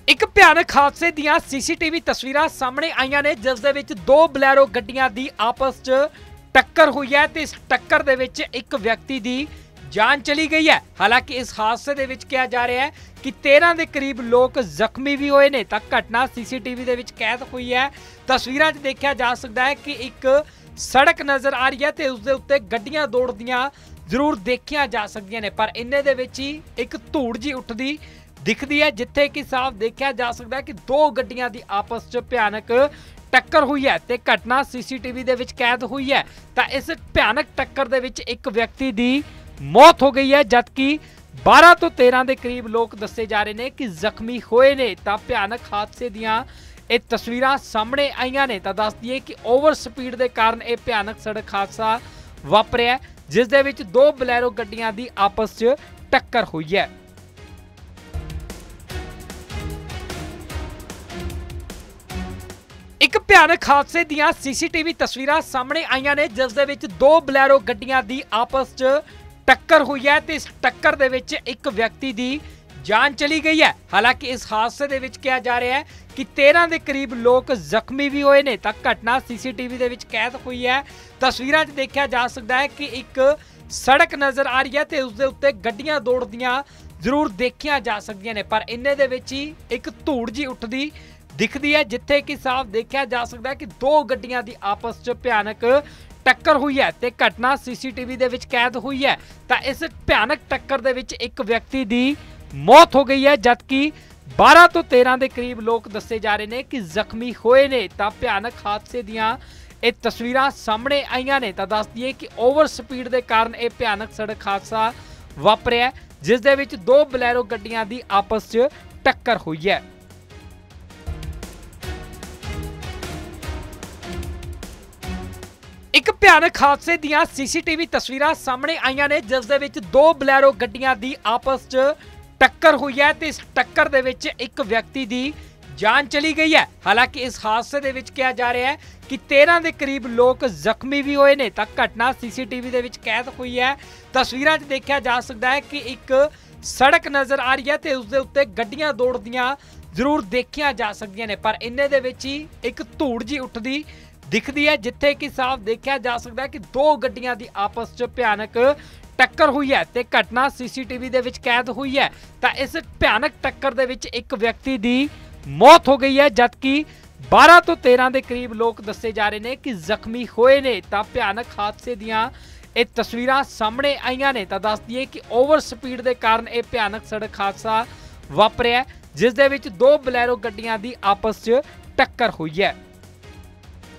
एक भयानक हादसे दीआं सीसीटीवी तस्वीरां सामने आईयां ने जिस दे विच दो बलैरो गड्डियां दी आपस च टक्कर हुई है ते इस टक्कर दे विच एक व्यक्ति दी जान चली गई है। हालांकि इस हादसे दे विच कहा जा रहा है कि 13 के करीब लोग जख्मी भी हुए ने। तक घटना सीसीटीवी दे विच कैद हुई है। तस्वीरां च देखा जा सकता है कि एक सड़क नज़र आ रही है ते उस दे उत्ते गड्डियां दौड़दियां जरूर देखियां जा सकदियां ने, पर इन्ने दे विच ही एक धूड़ जी उठदी दिखती है, जिथे कि साफ देखा जा सकता है कि दो गड्डियां दी आपस च भयानक टक्कर हुई है ते घटना सीसीटीवी दे विच कैद हुई है। तां इस भयानक टक्कर दे विच एक व्यक्ति दी मौत हो गई है, जबकि 12 तो 13 के करीब लोग दसे जा रहे हैं कि जख्मी होए ने। तां भयानक हादसे दियां ਇਹ तस्वीरां सामने आईयां ने। तां दस दईए कि ओवर स्पीड के कारण यह भयानक सड़क हादसा वापरिया, जिस दे विच दो बलैरो गड्डियां दी आपस च टक्कर हुई है। एक भयानक हादसे दीआं सीसीटीवी तस्वीरां सामने आईयां ने जिस दे विच दो बलैरो गड्डियां दी आपस च टक्कर हुई है ते इस टक्कर दे विच एक व्यक्ति दी जान चली गई है। हालांकि इस हादसे दे विच कहा जा रहा है कि 13 के करीब लोग जख्मी भी हुए ने। तक घटना सीसीटीवी दे विच कैद हुई है। तस्वीरां च देखा जा सकता है कि एक सड़क नज़र आ रही है ते उस दे उत्ते गड्डियां दौड़दियां जरूर देखियां जा सकदियां ने, पर इन्ने दे विच ही एक धूड़ जी उठदी दिखती है, जिथे कि साफ देखा जा सकता है कि दो गड्डियां दी आपस च भयानक टक्कर हुई है ते घटना सीसीटीवी दे विच कैद हुई है। तां इस भयानक टक्कर दे विच एक व्यक्ति दी मौत हो गई है, जबकि 12 तो 13 के करीब लोग दसे जा रहे हैं कि जख्मी होए ने। तां भयानक हादसे दीआं ਇਹ तस्वीरां सामने आईयां ने। तां दस दईए कि ओवर स्पीड के कारण यह भयानक सड़क हादसा वापरिया, जिस दे विच दो बलैरो गड्डियां दी आपस च टक्कर हुई है। एक भयानक हादसे दीआं सीसीटीवी तस्वीरां सामने आईयां ने जिस दे विच दो बलैरो गड्डियां दी आपस च टक्कर हुई है ते इस टक्कर दे विच एक व्यक्ति दी जान चली गई है। हालांकि इस हादसे दे विच कहा जा रहा है कि 13 के करीब लोग जख्मी भी हुए ने। तक घटना सीसीटीवी दे विच कैद हुई है। तस्वीरां च देखा जा सकता है कि एक सड़क नज़र आ रही है ते उस दे उत्ते गड्डियां दौड़दियां जरूर देखियां जा सकदियां ने, पर इन्ने दे विच ही एक धूड़ जी उठदी दिखती है, जिथे कि साफ देखा जा सकता है कि दो गड्डियां दी आपस च भयानक टक्कर हुई है ते घटना सीसीटीवी दे विच कैद हुई है। तां इस भयानक टक्कर दे विच एक व्यक्ति दी मौत हो गई है, जबकि 12 तो 13 के करीब लोग दसे जा रहे हैं कि जख्मी होए ने। तां भयानक हादसे दीआं ਇਹ तस्वीरां सामने आईयां ने। तां दस दईए कि ओवर स्पीड के कारण यह भयानक सड़क हादसा वापरिया, जिस दे विच दो बलैरो गड्डियां दी आपस च टक्कर हुई है।